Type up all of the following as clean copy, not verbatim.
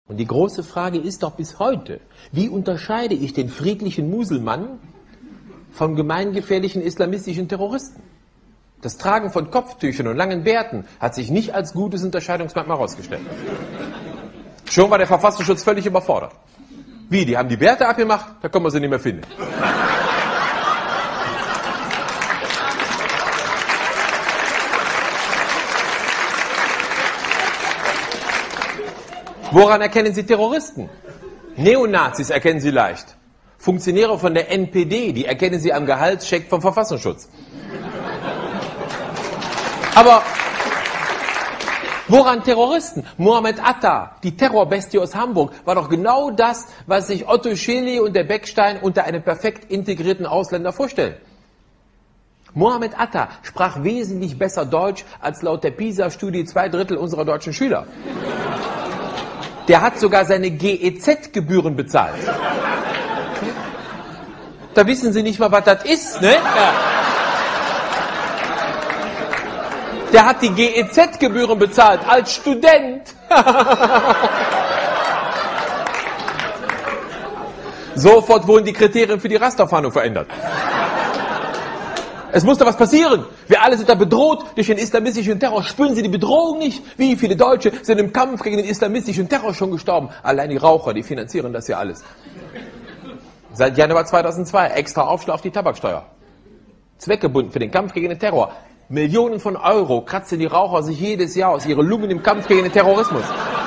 Und die große Frage ist doch bis heute, wie unterscheide ich den friedlichen Muselmann vom gemeingefährlichen islamistischen Terroristen? Das Tragen von Kopftüchern und langen Bärten hat sich nicht als gutes Unterscheidungsmerkmal herausgestellt. Schon war der Verfassungsschutz völlig überfordert. Wie, die haben die Bärte abgemacht? Da können wir sie nicht mehr finden. Woran erkennen Sie Terroristen? Neonazis erkennen Sie leicht. Funktionäre von der NPD, die erkennen Sie am Gehaltscheck vom Verfassungsschutz. Aber woran Terroristen? Mohammed Atta, die Terrorbestie aus Hamburg, war doch genau das, was sich Otto Schily und der Beckstein unter einem perfekt integrierten Ausländer vorstellen. Mohammed Atta sprach wesentlich besser Deutsch als laut der PISA-Studie 2/3 unserer deutschen Schüler. Der hat sogar seine GEZ-Gebühren bezahlt. Da wissen Sie nicht mal, was das ist, ne? Ja. Der hat die GEZ-Gebühren bezahlt als Student. Sofort wurden die Kriterien für die Rasterfahndung verändert. Es musste was passieren. Wir alle sind da bedroht durch den islamistischen Terror. Spüren Sie die Bedrohung nicht? Wie viele Deutsche sind im Kampf gegen den islamistischen Terror schon gestorben? Allein die Raucher, die finanzieren das ja alles. Seit Januar 2002 extra Aufschlag auf die Tabaksteuer. Zweckgebunden für den Kampf gegen den Terror. Millionen von Euro kratzen die Raucher sich jedes Jahr aus ihre Lungen im Kampf gegen den Terrorismus.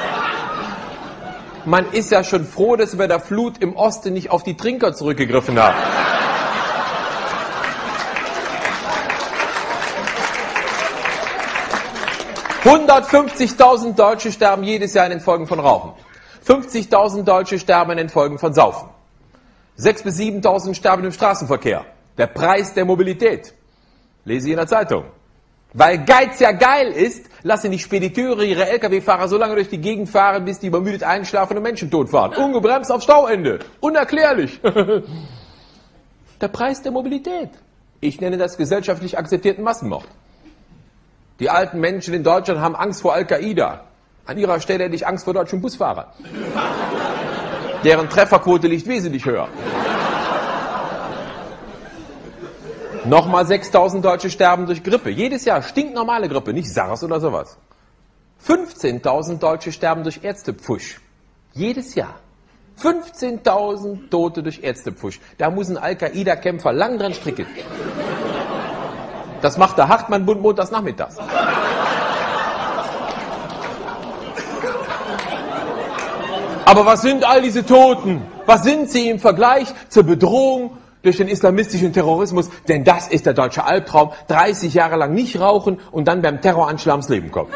Man ist ja schon froh, dass wir bei der Flut im Osten nicht auf die Trinker zurückgegriffen haben. 150.000 Deutsche sterben jedes Jahr in den Folgen von Rauchen. 50.000 Deutsche sterben in den Folgen von Saufen. 6.000 bis 7.000 sterben im Straßenverkehr. Der Preis der Mobilität. Lese ich in der Zeitung. Weil Geiz ja geil ist, lassen die Spediteure ihre Lkw-Fahrer so lange durch die Gegend fahren, bis die übermüdet einschlafen und Menschen totfahren. Ungebremst auf Stauende. Unerklärlich. Der Preis der Mobilität. Ich nenne das gesellschaftlich akzeptierten Massenmord. Die alten Menschen in Deutschland haben Angst vor Al-Qaida. An ihrer Stelle hätte ich Angst vor deutschen Busfahrern. Deren Trefferquote liegt wesentlich höher. Nochmal 6.000 Deutsche sterben durch Grippe. Jedes Jahr stinknormale Grippe, nicht SARS oder sowas. 15.000 Deutsche sterben durch Ärztepfusch. Jedes Jahr. 15.000 Tote durch Ärztepfusch. Da muss ein Al-Qaida-Kämpfer lang dran stricken. Das macht der Hartmann-Bund montags nachmittags. Aber was sind all diese Toten? Was sind sie im Vergleich zur Bedrohung durch den islamistischen Terrorismus? Denn das ist der deutsche Albtraum. 30 Jahre lang nicht rauchen und dann beim Terroranschlag ums Leben kommen.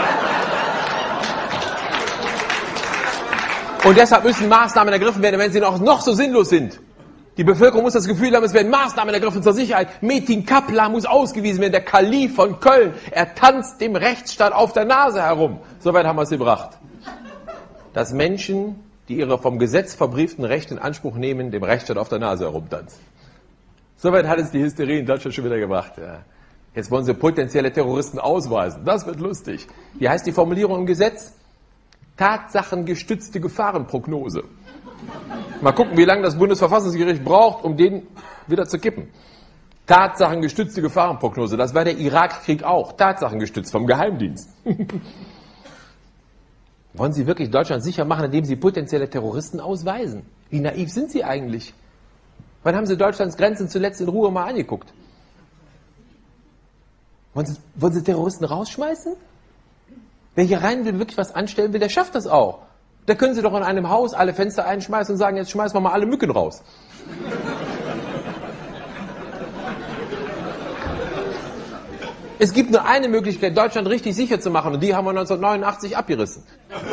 Und deshalb müssen Maßnahmen ergriffen werden, wenn sie noch so sinnlos sind. Die Bevölkerung muss das Gefühl haben, es werden Maßnahmen ergriffen zur Sicherheit. Metin Kaplan muss ausgewiesen werden, der Kalif von Köln. Er tanzt dem Rechtsstaat auf der Nase herum. Soweit haben wir es gebracht. Dass Menschen, die ihre vom Gesetz verbrieften Rechte in Anspruch nehmen, dem Rechtsstaat auf der Nase herumtanzen. Soweit hat es die Hysterie in Deutschland schon wieder gebracht. Ja. Jetzt wollen sie potenzielle Terroristen ausweisen. Das wird lustig. Wie heißt die Formulierung im Gesetz? Tatsachengestützte Gefahrenprognose. Mal gucken, wie lange das Bundesverfassungsgericht braucht, um den wieder zu kippen. Tatsachengestützte Gefahrenprognose. Das war der Irakkrieg auch. Tatsachengestützt vom Geheimdienst. Wollen Sie wirklich Deutschland sicher machen, indem Sie potenzielle Terroristen ausweisen? Wie naiv sind Sie eigentlich? Wann haben Sie Deutschlands Grenzen zuletzt in Ruhe mal angeguckt? Wollen Sie Terroristen rausschmeißen? Wer hier rein will, wirklich was anstellen will, der schafft das auch. Da können Sie doch in einem Haus alle Fenster einschmeißen und sagen, jetzt schmeißen wir mal alle Mücken raus. Es gibt nur eine Möglichkeit, Deutschland richtig sicher zu machen, und die haben wir 1989 abgerissen.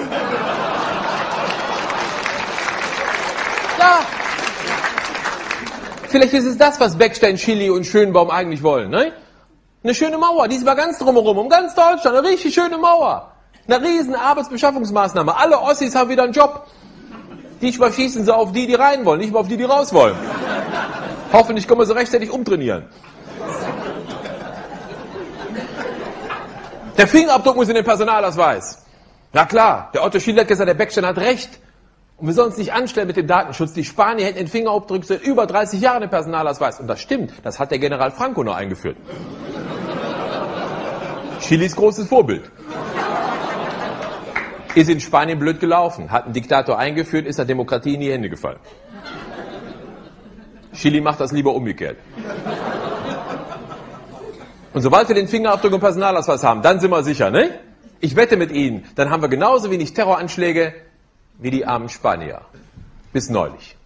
Ja. Vielleicht ist es das, was Beckstein, Schily und Schönbaum eigentlich wollen, ne? Eine schöne Mauer, diesmal ganz drumherum, um ganz Deutschland, eine richtig schöne Mauer. Eine riesen Arbeitsbeschaffungsmaßnahme. Alle Ossis haben wieder einen Job. Die schießen sie auf die, die rein wollen, nicht mehr auf die, die raus wollen. Hoffentlich können wir sie rechtzeitig umtrainieren. Der Fingerabdruck muss in den Personalausweis. Na klar, der Otto Schiele hat gesagt, der Beckstein hat recht. Und wir sollen uns nicht anstellen mit dem Datenschutz. Die Spanier hätten den Fingerabdruck seit über 30 Jahren im Personalausweis. Und das stimmt, das hat der General Franco noch eingeführt. Chilis großes Vorbild. Ist in Spanien blöd gelaufen, hat einen Diktator eingeführt, ist der Demokratie in die Hände gefallen. Chili macht das lieber umgekehrt. Und sobald wir den Fingerabdruck im Personalausweis haben, dann sind wir sicher, ne? Ich wette mit Ihnen, dann haben wir genauso wenig Terroranschläge wie die armen Spanier. Bis neulich.